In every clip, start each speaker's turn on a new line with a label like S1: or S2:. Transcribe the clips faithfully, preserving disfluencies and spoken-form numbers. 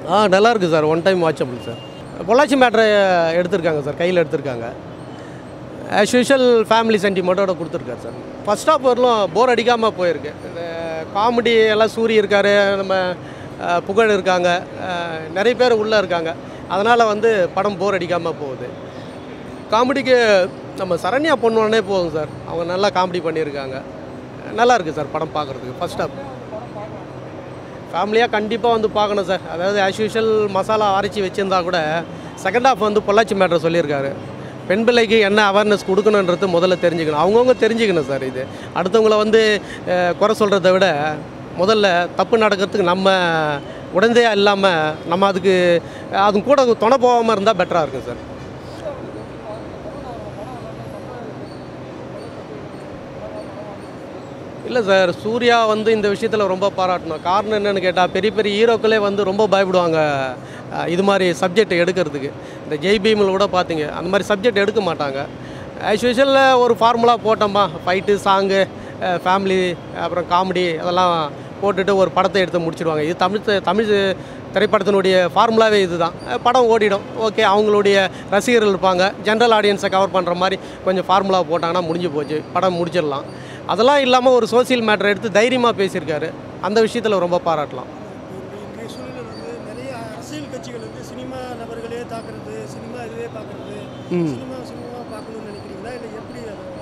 S1: ஆ நல்லா இருக்குது sir. One time watchable sir. Pollachi மேட்ரை எடுத்திருக்காங்க சார், கையில் எடுத்திருக்காங்க. ஆஸ் யூஷுவல் ஃபேமிலி சென்டிமெண்ட்டோட கொடுத்துருக்காரு சார். ஃபஸ்ட் ஹாஃப் வரலும் போர் அடிக்காமல் போயிருக்கு. காமெடி எல்லாம் சூரிய இருக்கார், நம்ம புகழ் இருக்காங்க, நிறைய பேர் உள்ளே இருக்காங்க. அதனால் வந்து படம் போர் அடிக்காமல் போகுது. காமெடிக்கு நம்ம சரண்யா பொண்ணுன்னே போதும் சார். அவங்க நல்லா காமெடி பண்ணியிருக்காங்க. நல்லா இருக்குது சார் படம் பார்க்குறதுக்கு. ஃபஸ்ட் ஹாஃப் ஃபேமிலியாக கண்டிப்பாக வந்து பார்க்கணும் சார். அதாவது ஆஸ் யூஷுவல் மசாலா அரைச்சி வச்சுருந்தா கூட செகண்ட் ஹாஃப் வந்து பொள்ளாச்சி மேட்ரை சொல்லியிருக்காரு. பெண் பிள்ளைக்கு என்ன அவேர்னஸ் கொடுக்கணுன்றது முதல்ல தெரிஞ்சுக்கணும். அவங்கவுங்க தெரிஞ்சுக்கணும் சார். இது அடுத்தவங்கள வந்து குறை சொல்கிறத விட முதல்ல தப்பு நடக்கிறதுக்கு நம்ம உடந்தையாக இல்லாமல் நம்ம அதுக்கு அது கூட துணை போகாமல் இருந்தால் பெட்டராக இருக்கும் சார். இல்லை சார், சூர்யா வந்து இந்த விஷயத்தில் ரொம்ப பாராட்டணும். காரணம் என்னென்னு கேட்டால் பெரிய பெரிய ஹீரோக்களே வந்து ரொம்ப பயப்படுவாங்க இது மாதிரி சப்ஜெக்ட் எடுக்கிறதுக்கு. இந்த ஜெய் பீமில் கூட பார்த்தீங்க, அந்த மாதிரி சப்ஜெக்ட் எடுக்க மாட்டாங்க. ஆஸ் யூஷுவலில் ஒரு ஃபார்முலா போட்டோமா, ஃபைட்டு, சாங்கு, ஃபேமிலி, அப்புறம் காமெடி அதெல்லாம் போட்டுட்டு ஒரு படத்தை எடுத்து முடிச்சிடுவாங்க. இது தமிழ் தமிழ் திரைப்படத்தினுடைய ஃபார்முலாவே இது தான். படம் ஓடிடும். ஓகே, அவங்களுடைய ரசிகர்கள் இருப்பாங்க. ஜென்ரல் ஆடியன்ஸை கவர் பண்ணுற மாதிரி கொஞ்சம் ஃபார்முலா போட்டாங்கன்னா முடிஞ்சு போச்சு, படம் முடிச்சிடலாம். அதெல்லாம் இல்லாமல் ஒரு சோசியல் மேட்டர் எடுத்து தைரியமாக பேசியிருக்காரு. அந்த விஷயத்தில் ரொம்ப பாராட்டலாம்.
S2: நிறைய அரசியல் கட்சிகள் வந்து சினிமா நபர்களே தாக்குறது, சினிமா இதுவே பார்க்குறது, சினிமா சினிமா பார்க்கணும்னு நினைக்கிறீங்களா இல்லை எப்படி?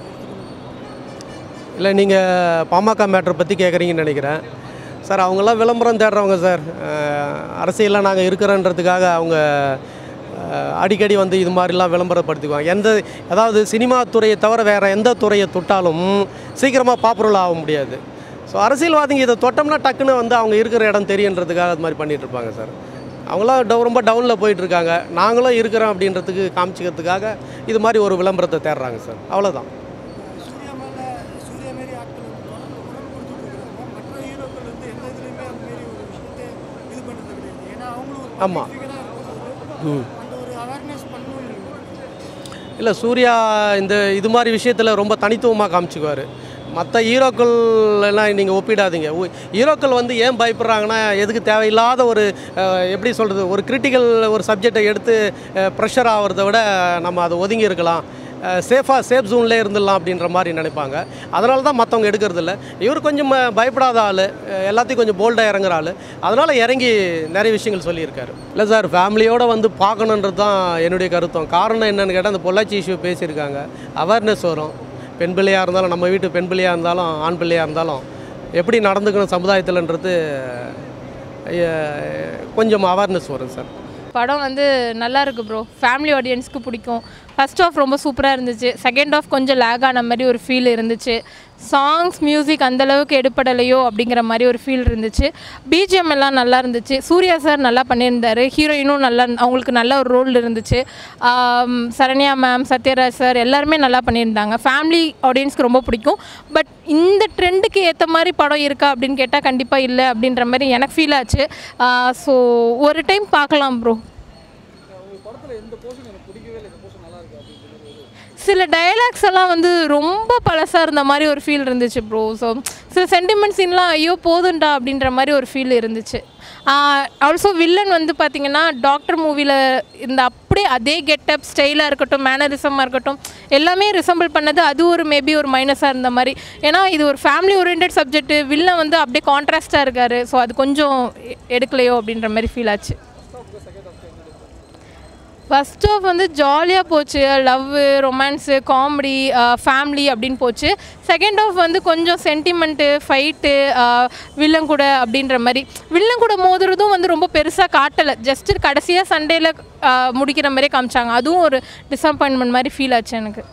S1: இல்லை, நீங்கள் பாமக மேட்டரை பற்றி கேட்குறீங்கன்னு நினைக்கிறேன் சார். அவங்களாம் விளம்பரம் தேடுறவங்க சார். அரசியலில் நாங்கள் இருக்கிறோன்றதுக்காக அவங்க அடிக்கடி வந்து இது மாதிரிலாம் விளம்பரப்படுத்திக்குவாங்க. எந்த அதாவது சினிமா துறையை தவிர வேறு எந்த துறையை தொட்டாலும் சீக்கிரமாக பாப்புலர் ஆக முடியாது. ஸோ அரசியல்வாதிங்க இதை தொட்டோம்னா டக்குன்னு வந்து அவங்க இருக்கிற இடம் தெரியுன்றதுக்காக அது மாதிரி பண்ணிகிட்ருப்பாங்க சார். அவங்களாம் டவு ரொம்ப டவுனில் போயிட்டுருக்காங்க. நாங்களும் இருக்கிறோம் அப்படின்றதுக்கு காமிச்சிக்கிறதுக்காக இது மாதிரி ஒரு விளம்பரத்தை தேடுறாங்க சார். அவ்வளோதான். ஆமாம். ம் இல்லை, சூர்யா இந்த இது மாதிரி விஷயத்தில் ரொம்ப தனித்துவமாக காமிச்சிக்குவார். மற்ற ஹீரோக்கள் எல்லாம் நீங்கள் ஒப்பிடாதீங்க. ஹீரோக்கள் வந்து ஏன் பயப்படுறாங்கன்னா, எதுக்கு தேவையில்லாத ஒரு எப்படி சொல்கிறது, ஒரு கிரிட்டிக்கல் ஒரு சப்ஜெக்டை எடுத்து ப்ரெஷர் ஆகிறத விட நம்ம அதை ஒதுங்கி இருக்கலாம், சேஃபாக சேஃப் ஜோன்லேயே இருந்துடலாம் அப்படின்ற மாதிரி நினைப்பாங்க. அதனால தான் மற்றவங்க எடுக்கிறதில்ல. இவர் கொஞ்சம் பயப்படாத ஆள், எல்லாத்தையும் கொஞ்சம் போல்டாக இறங்குற ஆள். அதனால் இறங்கி நிறைய விஷயங்கள் சொல்லியிருக்காரு. இல்லை சார், ஃபேமிலியோடு வந்து பார்க்கணுன்றது தான் என்னுடைய கருத்தம். காரணம் என்னென்னு கேட்டால் அந்த பொள்ளாச்சி இஷ்யூ பேசியிருக்காங்க. அவேர்னஸ் வரும். பெண் பிள்ளையாக இருந்தாலும், நம்ம வீட்டு பெண் பிள்ளையாக இருந்தாலும், ஆண் பிள்ளையாக இருந்தாலும் எப்படி நடந்துக்கணும் சமுதாயத்தில்ன்றது கொஞ்சம் அவேர்னஸ் வரும் சார்.
S3: படம் வந்து நல்லா இருக்குது ப்ரோ. ஃபேமிலி ஆடியன்ஸ்க்கு பிடிக்கும். ஃபஸ்ட் ஆஃப் ரொம்ப சூப்பராக இருந்துச்சு. செகண்ட் ஆஃப் கொஞ்சம் லேக் ஆன மாதிரி ஒரு ஃபீல் இருந்துச்சு. சாங்ஸ் மியூசிக் அந்தளவுக்கு எடுப்படலையோ அப்படிங்கிற மாதிரி ஒரு ஃபீல் இருந்துச்சு. பிஜிஎம் எல்லாம் நல்லா இருந்துச்சு. சூர்யா சார் நல்லா பண்ணியிருந்தார். ஹீரோயினும் நல்லா, அவங்களுக்கு நல்ல ஒரு ரோல் இருந்துச்சு. சரண்யா மேம், சத்யராஜ் சார் எல்லாருமே நல்லா பண்ணியிருந்தாங்க. ஃபேமிலி ஆடியன்ஸ்க்கு ரொம்ப பிடிக்கும். பட் இந்த ட்ரெண்டுக்கு ஏற்ற மாதிரி படம் இருக்கா அப்படின்னு கேட்டால் கண்டிப்பாக இல்லை அப்படின்ற மாதிரி எனக்கு ஃபீல் ஆச்சு. ஸோ ஒரு டைம் பார்க்கலாம் ப்ரோ. சில டைலாக்ஸ் எல்லாம் வந்து ரொம்ப பழசாக இருந்த மாதிரி ஒரு ஃபீல் இருந்துச்சு ப்ரோ. ஸோ சில சென்டிமெண்ட் சீன்லாம் ஐயோ போதுண்டா அப்படின்ற மாதிரி ஒரு ஃபீல் இருந்துச்சு. ஆல்சோ வில்லன் வந்து பார்த்திங்கன்னா டாக்டர் மூவியில் இந்த அப்படியே அதே கெட்டப் ஸ்டைலாக இருக்கட்டும், மேனரிசமாக இருக்கட்டும், எல்லாமே ரிசம்பிள் பண்ணது. அது ஒரு மேபி ஒரு மைனஸாக இருந்த மாதிரி. ஏன்னா இது ஒரு ஃபேமிலி ஓரியன்ட் சப்ஜெக்ட், வில்லன் வந்து அப்படியே கான்ட்ராஸ்டாக இருக்கார். ஸோ அது கொஞ்சம் எடுக்கலையோ அப்படின்ற மாதிரி ஃபீல் ஆச்சு. ஃபஸ்ட் ஆஃப் வந்து ஜாலியாக போச்சு. லவ், ரொமான்ஸு, காமெடி, ஃபேமிலி அப்படின்னு போச்சு. செகண்ட் ஆஃப் வந்து கொஞ்சம் சென்டிமெண்ட்டு, ஃபைட்டு, வில்லன் கூட அப்படின்ற மாதிரி. வில்லன் கூட மோதுறதும் வந்து ரொம்ப பெருசாக காட்டலை. ஜஸ்ட்டு கடைசியாக சண்டேல முடிக்கிற மாதிரியே காமிச்சாங்க. அதுவும் ஒரு டிசப்பாயின்மெண்ட் மாதிரி ஃபீல் ஆச்சு எனக்கு.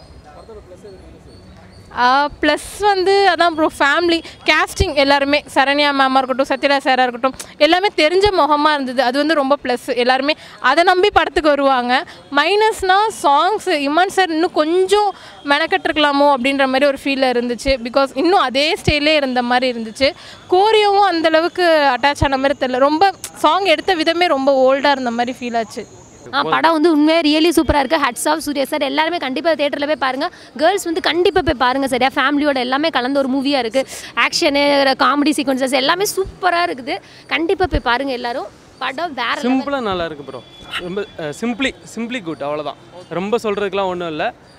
S3: ப்ளஸ் வந்து அதான் ப்ரோ, ஃபேமிலி கேஸ்டிங் எல்லாருமே, சரண்யா மேமாக இருக்கட்டும், சத்யராஜ் சாராக இருக்கட்டும், எல்லாமே தெரிஞ்ச முகமாக இருந்தது. அது வந்து ரொம்ப ப்ளஸ். எல்லாருமே அதை நம்பி படத்துக்கு வருவாங்க. மைனஸ்னால் சாங்ஸ், இமான் சார் இன்னும் கொஞ்சம் மெனக்கட்டிருக்கலாமோ அப்படின்ற மாதிரி ஒரு ஃபீலில் இருந்துச்சு. பிகாஸ் இன்னும் அதே ஸ்டைலே இருந்த மாதிரி இருந்துச்சு. கோரியோவும் அந்தளவுக்கு அட்டாச் ஆன மாதிரி தெரியல. ரொம்ப சாங் எடுத்த விதமே ரொம்ப ஓல்டாக இருந்த மாதிரி ஃபீல் ஆச்சு.
S4: படம் வந்து உண்மையாக ரியலி சூப்பராக இருக்குது. Hats off Suriya sir. எல்லாருமே கண்டிப்பாக தேட்டரில் போய் பாருங்கள். கேர்ள்ஸ் வந்து கண்டிப்பாக போய் பாருங்கள். சரியா, ஃபேமிலியோட எல்லாமே கலந்த ஒரு மூவியாக இருக்குது. ஆக்ஷனு, காமெடி சீக்வன்சஸ் எல்லாமே சூப்பராக இருக்குது. கண்டிப்பாக போய் பாருங்கள் எல்லோரும். படம் வேற
S5: சிம்பிளாக நல்லா இருக்கு ப்ரோ ரொம்ப சிம்பிளி சிம்பிளி குட் அவ்வளோதான் ரொம்ப சொல்கிறதுக்குலாம் ஒன்றும் இல்லை